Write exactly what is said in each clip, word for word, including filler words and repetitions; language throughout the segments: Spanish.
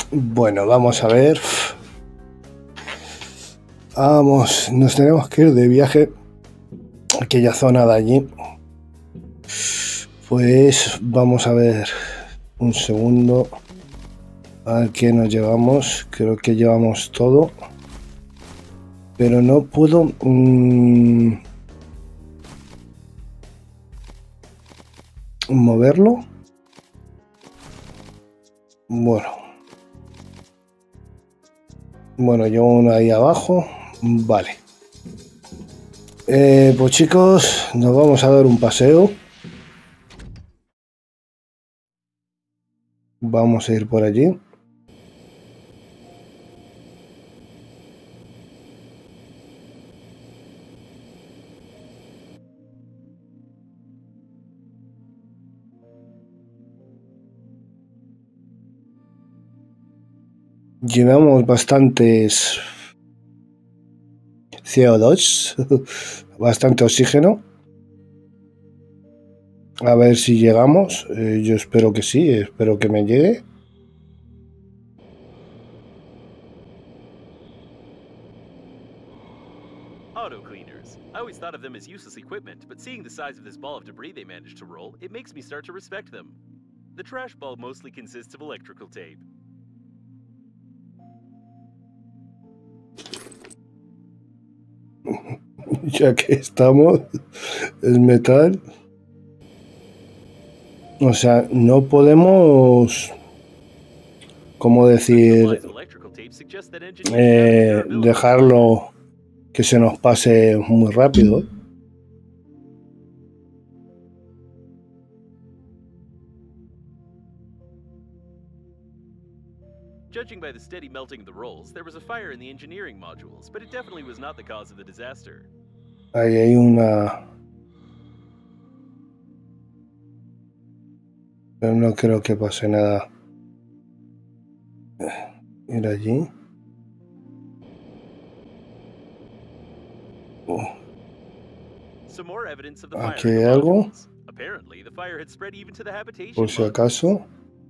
Bueno, vamos a ver. Vamos, nos tenemos que ir de viaje a aquella zona de allí. Pues vamos a ver un segundo. A ver qué nos llevamos. Creo que llevamos todo. Pero no puedo... Mmm, moverlo. Bueno. Bueno, llevo uno ahí abajo. Vale. Eh, pues chicos, nos vamos a dar un paseo. Vamos a ir por allí. Llevamos bastantes C O dos, bastante oxígeno. A ver si llegamos. Eh, yo espero que sí, espero que me llegue. Auto cleaners. I always thought of them as useless equipment, but seeing the size of this ball of debris they managed to roll, it makes me start to respect them. The trash ball mostly consists of electrical tape. Ya que estamos, es metal. O sea, no podemos, ¿cómo decir? Eh, dejarlo que se nos pase muy rápido. Judging by the steady melting of the rolls, there was a fire in the engineering modules, but it definitely was not the cause of the disaster. Ahí hay una... Pero no creo que pase nada. Ir allí. Oh. Aquí hay algo. Por si acaso.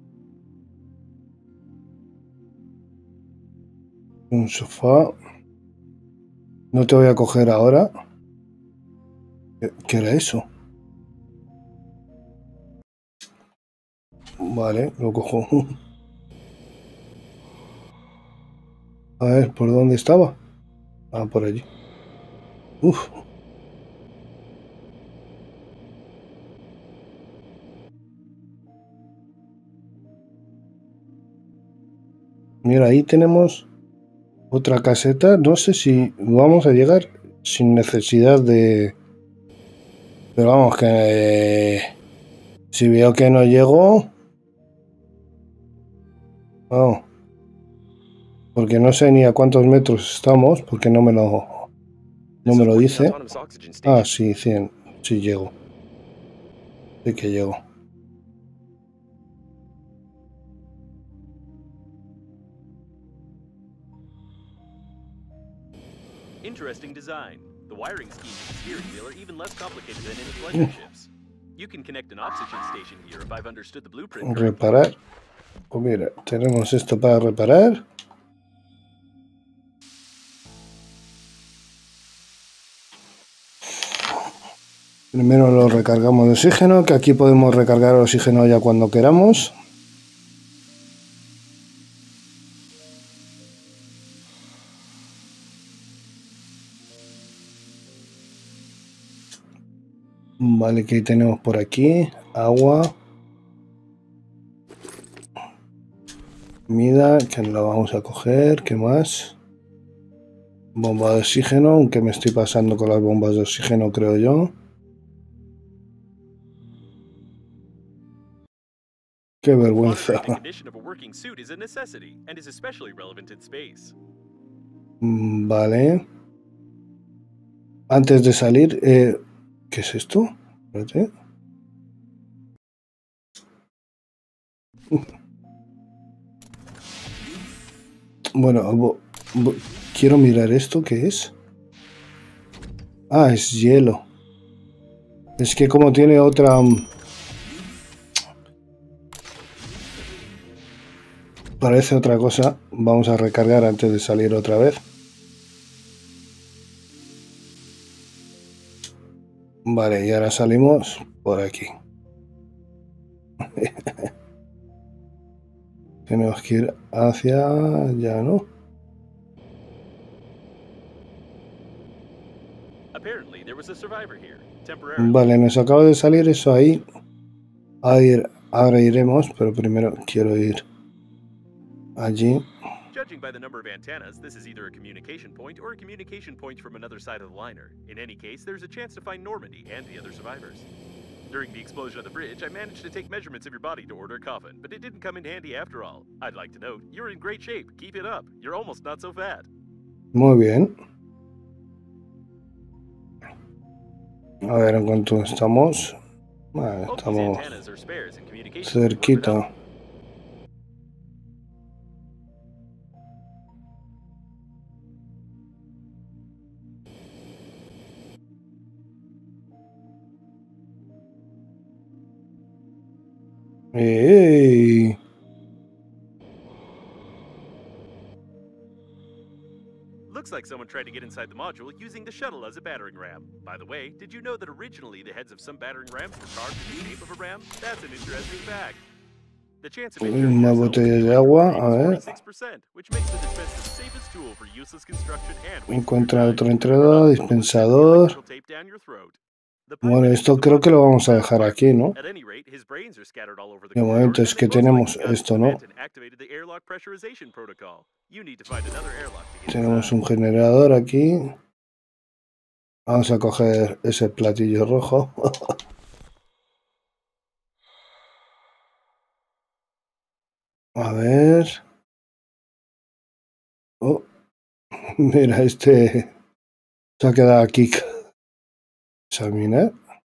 Un sofá. No te voy a coger ahora. ¿Qué era eso? Vale, lo cojo. A ver, ¿por dónde estaba? Ah, por allí. Uf. Mira, ahí tenemos otra caseta. No sé si vamos a llegar sin necesidad de... Pero vamos, que... Eh, si veo que no llego... Oh, porque no sé ni a cuántos metros estamos, porque no me lo... No me lo dice. Ah, sí, cien. Sí llego. Sí que llego. Interesting design. The wiring schemes of the steering wheel are even less complicated than in the pleasure ships. You can connect an oxygen station here if I've understood the blueprint. Reparar. Pues mira, tenemos esto para reparar. Primero lo recargamos de oxígeno, que aquí podemos recargar el oxígeno ya cuando queramos. Vale, que tenemos por aquí agua, comida, que no la vamos a coger. ¿Qué más? Bomba de oxígeno, aunque me estoy pasando con las bombas de oxígeno, creo yo. Qué vergüenza. Vale. Antes de salir, eh, ¿qué es esto? Espérate. Bueno, quiero mirar esto, ¿qué es? Ah, es hielo. Es que como tiene otra... parece otra cosa, vamos a recargar antes de salir otra vez. Vale, y ahora salimos por aquí. Tenemos que ir hacia allá, ¿no? Vale, nos acaba de salir eso ahí. A ir, ahora iremos, pero primero quiero ir allí. Judging by the number of antennas, this is either a communication point or a communication point from another side of the liner. In any case, there's a chance to find Normandy and the other survivors. During the explosion of the bridge, I managed to take measurements of your body to order a coffin, but it didn't come in handy after all. I'd like to note, you're in great shape. Keep it up. You're almost not so fat. Muy bien. A ver en cuánto estamos. Vale, estamos cerquita. ¡Ey! Looks like someone tried to get inside the module using the shuttle as a battering ram. By the way, did you know that originally the heads of some battering rams were carved in the shape of a ram? That's an interesting fact. The chance of Una botella de agua, a ver. Encuentra otro entrada, dispensador. Bueno, esto creo que lo vamos a dejar aquí, ¿no? De momento es que tenemos esto, ¿no? Tenemos un generador aquí. Vamos a coger ese platillo rojo. A ver. Oh, mira, este se ha quedado aquí. Examinar.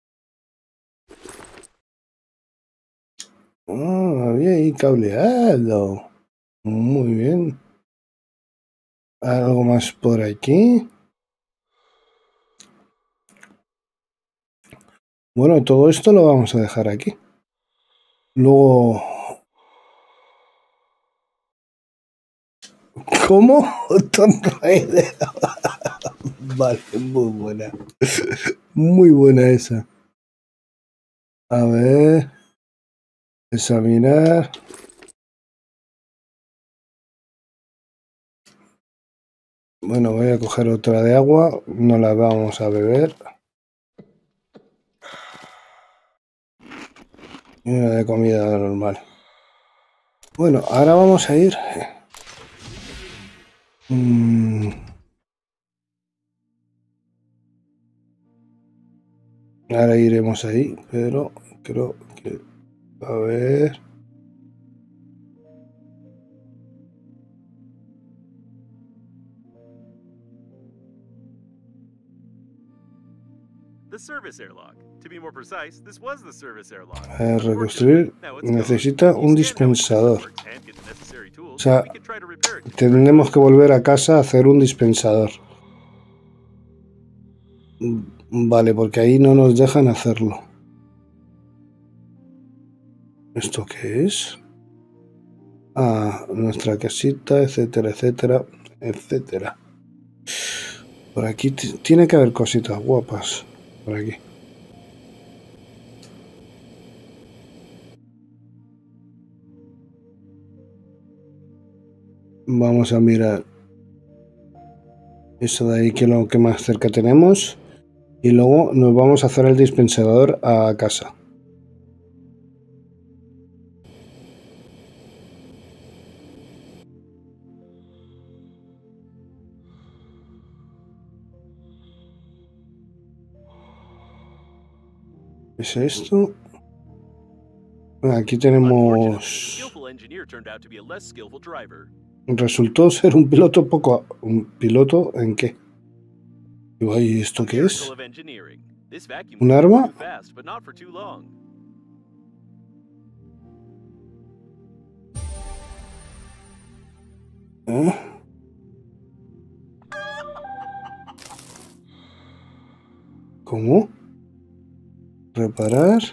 Oh, había ahí cableado. Muy bien. ¿Algo más por aquí? Bueno, todo esto lo vamos a dejar aquí. Luego... ¿Cómo? Tomb Raider. Vale, muy buena. Muy buena esa. A ver. Examinar. Bueno, voy a coger otra de agua. No la vamos a beber. Y una de comida normal. Bueno, ahora vamos a ir. Mm. Ahora iremos ahí, pero creo que... A ver... A reconstruir necesita un dispensador. O sea, tendremos que volver a casa a hacer un dispensador. Vale, porque ahí no nos dejan hacerlo. ¿Esto qué es? Ah, nuestra casita, etcétera, etcétera, etcétera. Por aquí tiene que haber cositas guapas. Por aquí. Vamos a mirar eso de ahí, que es lo que más cerca tenemos. Y luego nos vamos a hacer el dispensador a casa. ¿Es esto? Aquí tenemos... Resultó ser un piloto poco... ¿Un piloto en qué? ¿Y esto qué es? ¿Un arma? ¿Eh? ¿Cómo? Reparar.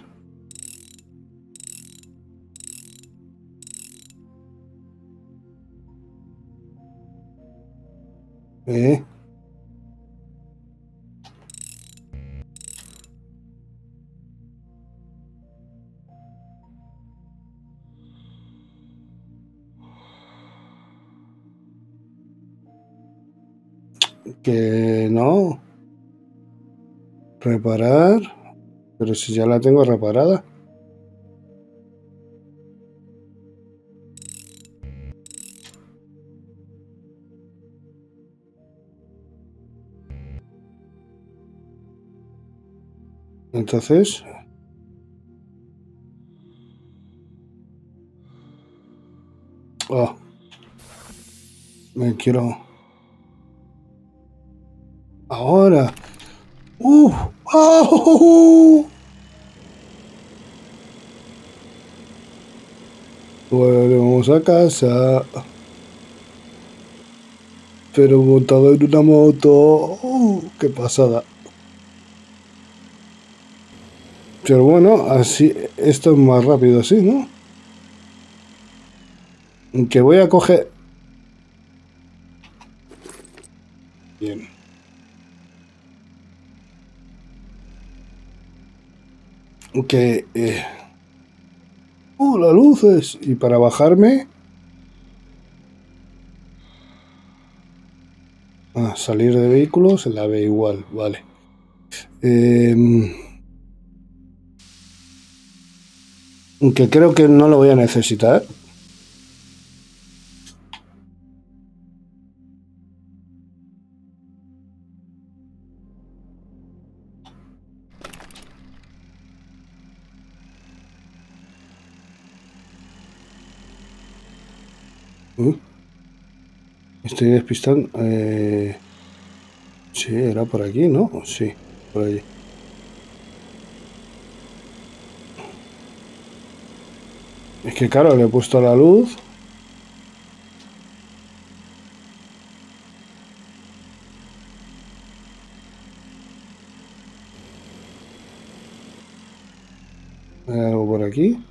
¿Eh? Que no. Reparar. Pero si ya la tengo reparada. Entonces... Oh. Me quiero... Ahora. ¡Uh! ¡Oh! Volvemos a casa. Pero montado en una moto. ¡Uh! ¡Qué pasada! Pero bueno, así... Esto es más rápido así, ¿no? Que voy a coger... Bien. Que... Eh... ¡Uh, las luces! Y para bajarme... Ah, salir de vehículo se la ve igual, vale. Eh... Que creo que no lo voy a necesitar. Uh, estoy despistando. Eh... Sí, era por aquí, ¿no? Sí, por allí. Es que claro, le he puesto la luz. ¿Hay algo por aquí?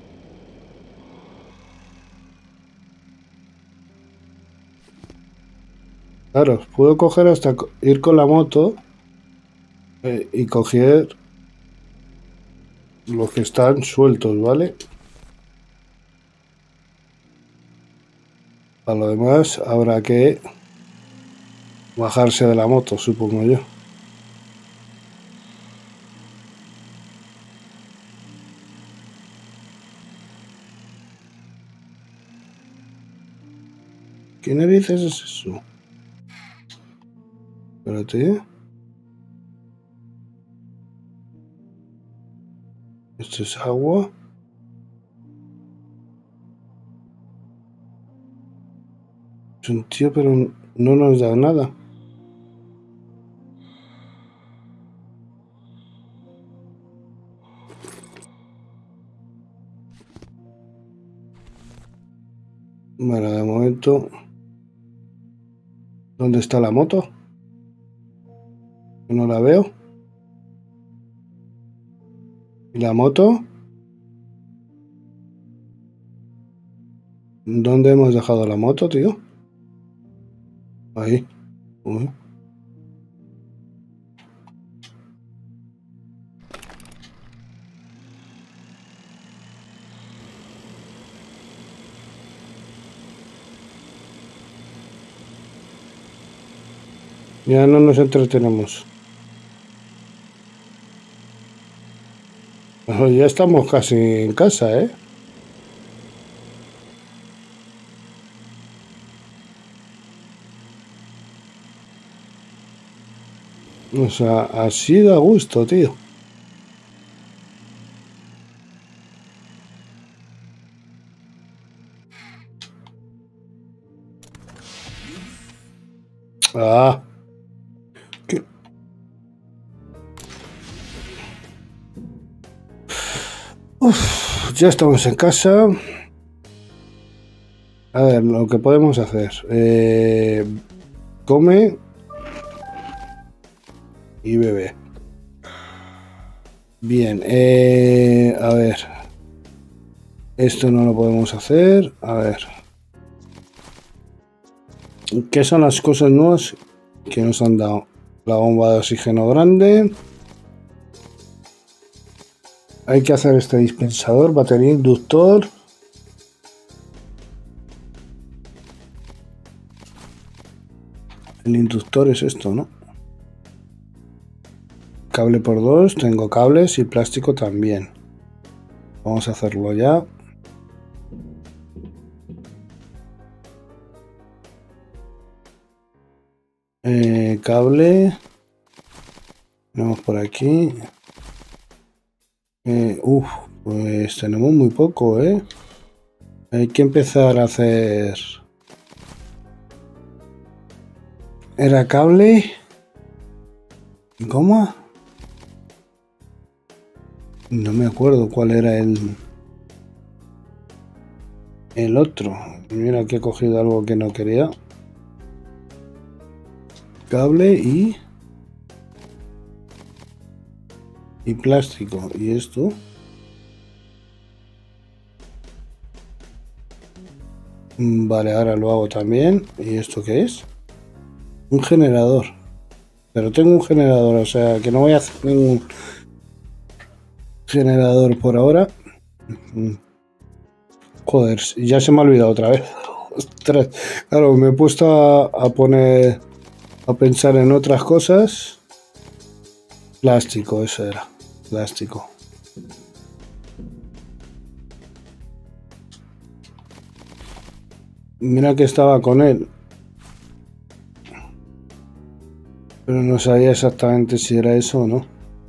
Claro, puedo coger hasta ir con la moto eh, y coger los que están sueltos, ¿vale? Para lo demás habrá que bajarse de la moto, supongo yo. ¿Qué narices es eso? Espérate. Esto es agua. Es un tío, pero no nos da nada. Bueno, de momento... ¿Dónde está la moto? No la veo. ¿Y la moto? ¿Dónde hemos dejado la moto, tío? Ahí. Uy. Ya no nos entretenemos. Bueno, ya estamos casi en casa, ¿eh? O sea, así da gusto, tío. Ah. ¿Qué? Uf, ya estamos en casa. A ver, lo que podemos hacer. Eh, come y bebe. Bien, eh, a ver. Esto no lo podemos hacer. A ver. ¿Qué son las cosas nuevas que nos han dado la bomba de oxígeno grande. Hay que hacer este dispensador, batería, inductor. El inductor es esto, ¿no? Cable por dos, tengo cables y plástico también. Vamos a hacerlo ya. Eh, cable. Tenemos por aquí. Eh, uf, pues tenemos muy poco, ¿eh? Hay que empezar a hacer... ¿Era cable? ¿Cómo? No me acuerdo cuál era el... El otro. Mira que he cogido algo que no quería. Cable y... Y plástico. ¿Y esto? Vale, ahora lo hago también. ¿Y esto qué es? Un generador. Pero tengo un generador, o sea que no voy a hacer ningún generador por ahora. Joder, ya se me ha olvidado otra vez. Ostras, claro, me he puesto a, a poner... A pensar en otras cosas. Plástico, eso era. Plástico. Mira que estaba con él. Pero no sabía exactamente si era eso o no.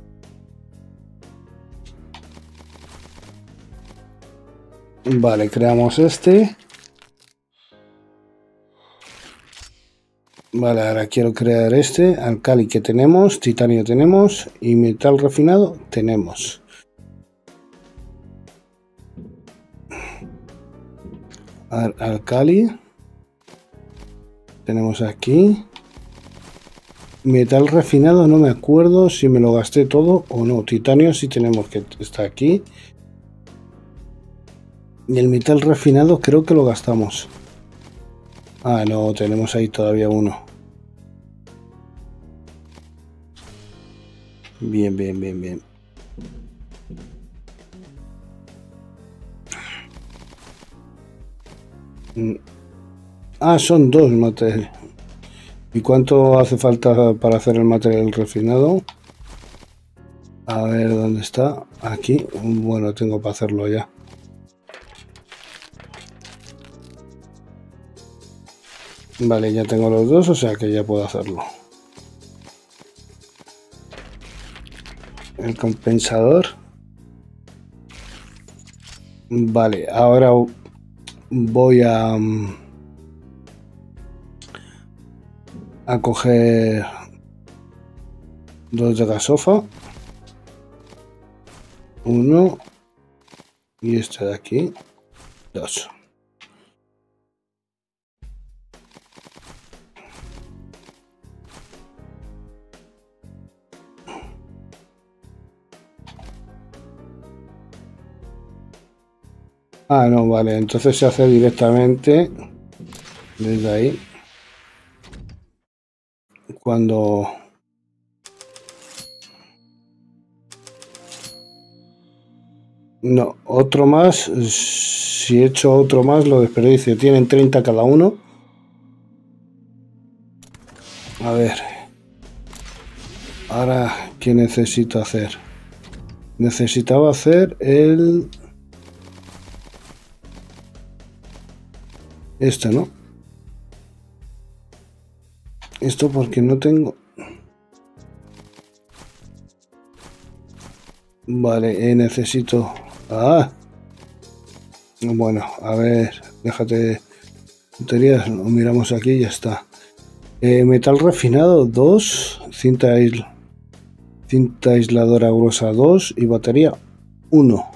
Vale, creamos este. Vale, ahora quiero crear este. Alcali que tenemos, titanio tenemos y metal refinado tenemos. Al alcali. Tenemos aquí. Metal refinado no me acuerdo si me lo gasté todo o no. Titanio sí tenemos que está aquí. Y el metal refinado creo que lo gastamos. Ah, no, tenemos ahí todavía uno. Bien, bien, bien, bien. Ah, son dos materiales. ¿Y cuánto hace falta para hacer el material refinado? A ver, ¿dónde está? Aquí. Bueno, tengo para hacerlo ya. Vale, ya tengo los dos, o sea que ya puedo hacerlo. El compensador. Vale, ahora voy a... a coger dos de gasofa. Uno. Y este de aquí. Dos. Ah, no, vale. Entonces se hace directamente desde ahí. Cuando... No, otro más. Si he hecho otro más, lo desperdicio. Tienen treinta cada uno. A ver. Ahora, ¿qué necesito hacer? Necesitaba hacer el... Este, ¿no? Esto porque no tengo... Vale, eh, necesito... Ah. Bueno, a ver, déjate tonterías, lo miramos aquí y ya está. Eh, metal refinado dos, cinta, aisl cinta aisladora gruesa dos y batería uno.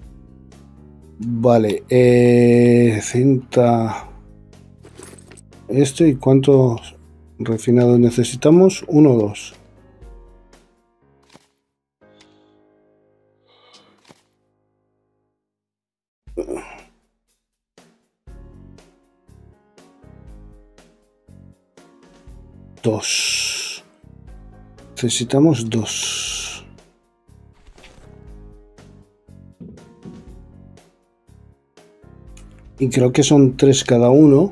Vale, eh, cinta... Esto y cuántos refinados necesitamos, uno o dos. dos. Necesitamos dos. Y creo que son tres cada uno.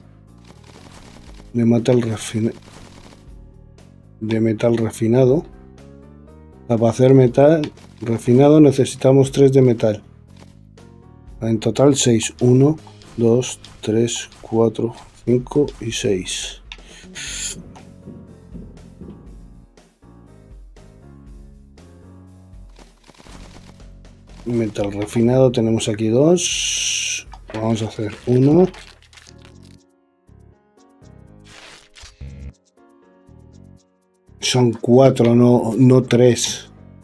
De metal refinado. De metal refinado. Para hacer metal refinado necesitamos tres de metal. En total seis. uno, dos, tres, cuatro, cinco y seis. Metal refinado tenemos aquí dos. Vamos a hacer uno. Son cuatro, no, no tres.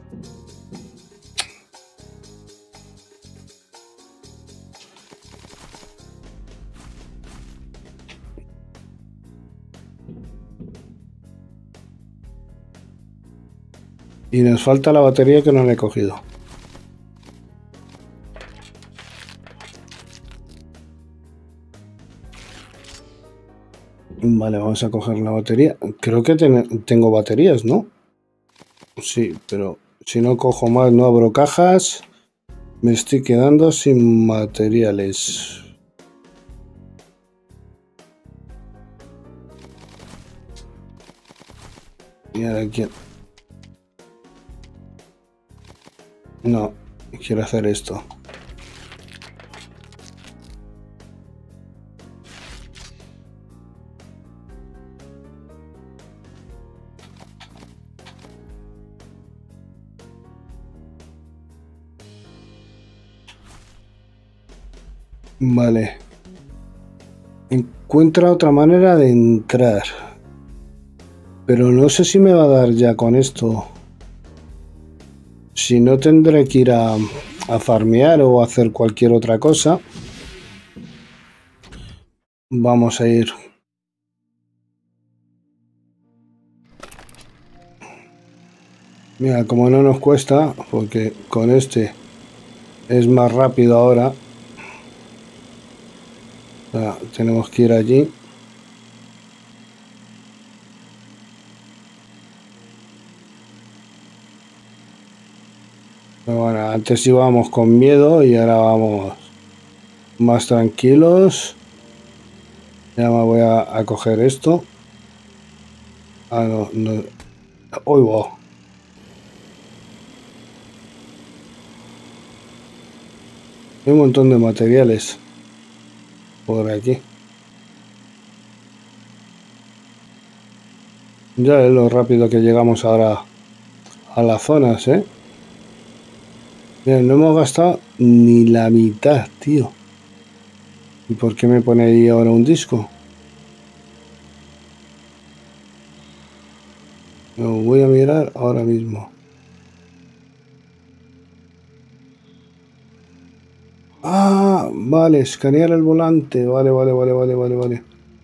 Y nos falta la batería que no le he cogido. Vale, vamos a coger la batería. Creo que ten- tengo baterías, ¿no? Sí, pero si no cojo más, no abro cajas. Me estoy quedando sin materiales. Y ahora aquí. No, quiero hacer esto. Vale. Encuentra otra manera de entrar. Pero no sé si me va a dar ya con esto. Si no, tendré que ir a, a farmear o a hacer cualquier otra cosa. Vamos a ir. Mira, como no nos cuesta, porque con este es más rápido ahora. O sea, tenemos que ir allí. Pero bueno, antes íbamos con miedo y ahora vamos más tranquilos. Ya me voy a, a coger esto. Ah, no, no. Uy, wow. Hay un montón de materiales por aquí. Ya es lo rápido que llegamos ahora a las zonas, ¿eh? Mira, no hemos gastado ni la mitad, tío. ¿Y por qué me pone ahí ahora un disco? Lo voy a mirar ahora mismo. Ah, vale, escanear el volante. Vale, vale, vale, vale, vale, vale.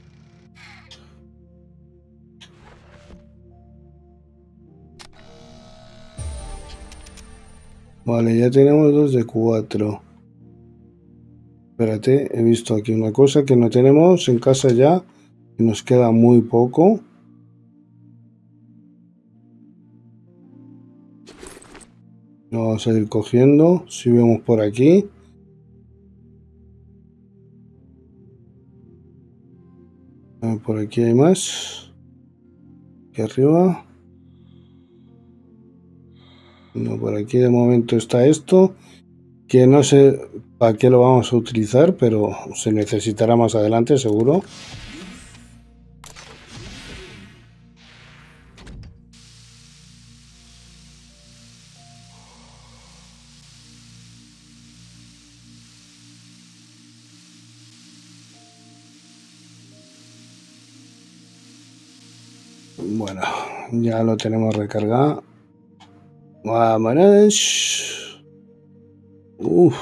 Vale, ya tenemos dos de cuatro. Espérate, he visto aquí una cosa que no tenemos en casa ya. Y nos queda muy poco. Lo vamos a ir cogiendo. Si vemos por aquí. Por aquí hay más. Aquí arriba. No, por aquí de momento está esto. Que no sé para qué lo vamos a utilizar, pero se necesitará más adelante, seguro. Bueno, ya lo tenemos recargado. Vámonos. Uf.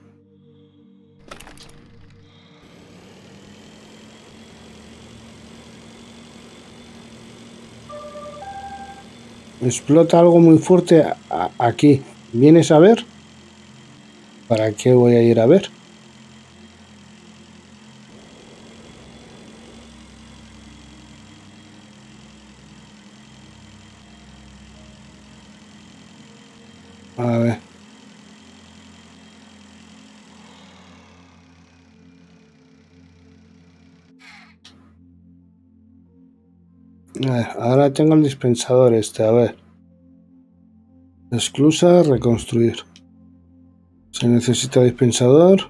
Explota algo muy fuerte aquí. ¿Vienes a ver? ¿Para qué voy a ir a ver? A ver. A ver, ahora tengo el dispensador este, a ver. Esclusa, reconstruir. Se necesita dispensador.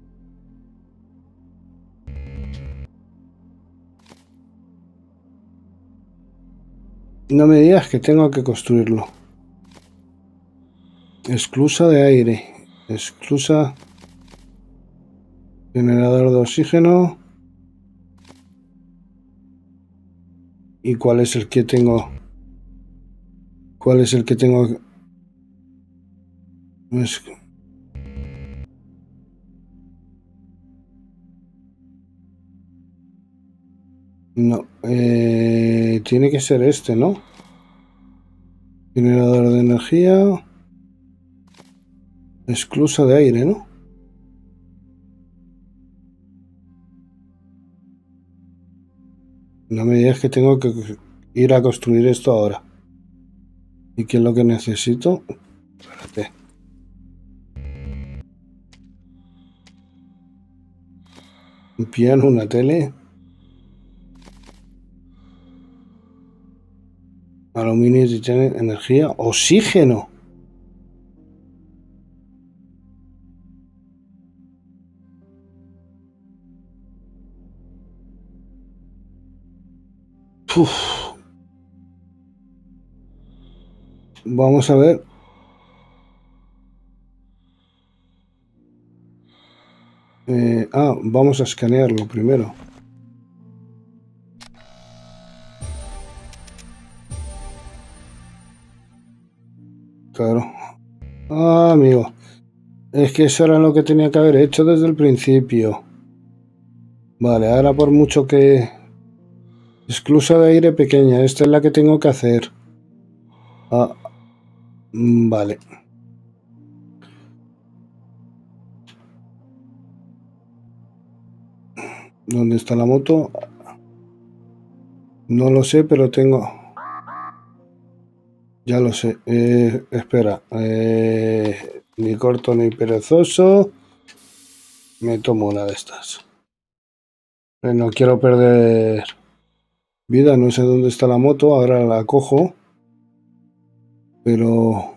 No me digas que tengo que construirlo. Esclusa de aire. Esclusa. Generador de oxígeno. ¿Y cuál es el que tengo? ¿Cuál es el que tengo? Es... No, eh, tiene que ser este, ¿no? Generador de energía. Esclusa de aire, ¿no? No me digas que tengo que ir a construir esto ahora. ¿Y qué es lo que necesito? Espérate. Un piano, una tele. Aluminio, titanio, energía, oxígeno. Uf. Vamos a ver. Eh, ah, vamos a escanearlo primero. Claro. Ah, amigo. Es que eso era lo que tenía que haber hecho desde el principio. Vale, ahora por mucho que... Esclusa de aire pequeña. Esta es la que tengo que hacer. Ah, vale. ¿Dónde está la moto? No lo sé, pero tengo... Ya lo sé. Eh, espera. Eh, ni corto ni perezoso. Me tomo una de estas. Eh, no quiero perder vida. No sé dónde está la moto. Ahora la cojo. Pero...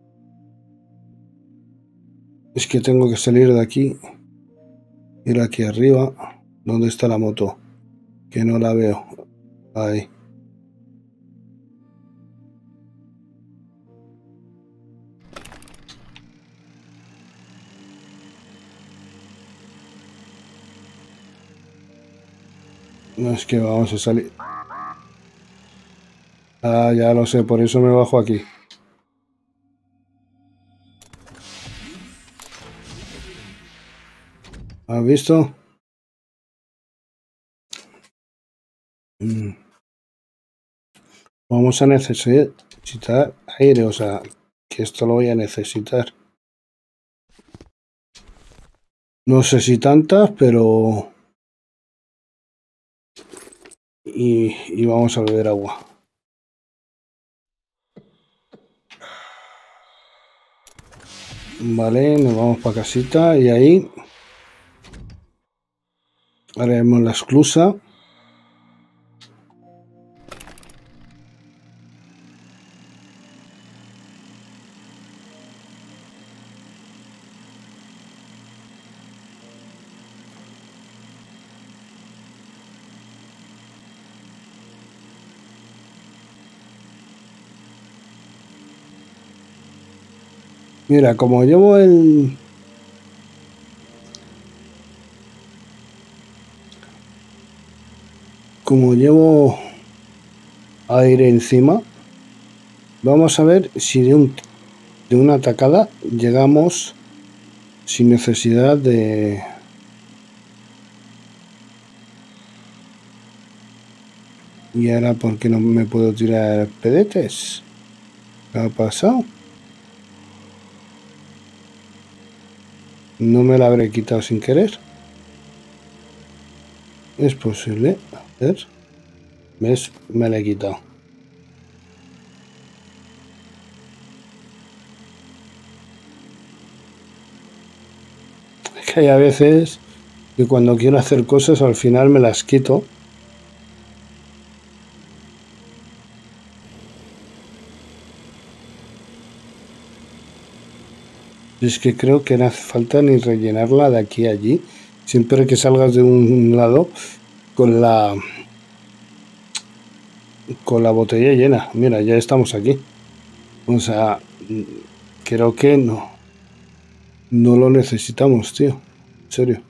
Es que tengo que salir de aquí. Ir aquí arriba. ¿Dónde está la moto? Que no la veo. Ahí. No es que vamos a salir. Ah, ya lo sé, por eso me bajo aquí. ¿Has visto? Mm. Vamos a necesitar aire, o sea, que esto lo voy a necesitar. No sé si tantas, pero... Y, y vamos a beber agua. Vale, nos vamos para casita y ahí haremos la esclusa. Mira, como llevo el... Como llevo aire encima, vamos a ver si de, un, de una atacada llegamos sin necesidad de... Y ahora, ¿por qué no me puedo tirar pedetes? ¿Qué ha pasado? No me la habré quitado sin querer. Es posible. A ver. ¿Ves? Me la he quitado. Es que hay a veces que cuando quiero hacer cosas al final me las quito. Es que creo que no hace falta ni rellenarla de aquí a allí. Siempre que salgas de un lado con la con la botella llena. Mira, ya estamos aquí. O sea, creo que no. No lo necesitamos, tío. En serio.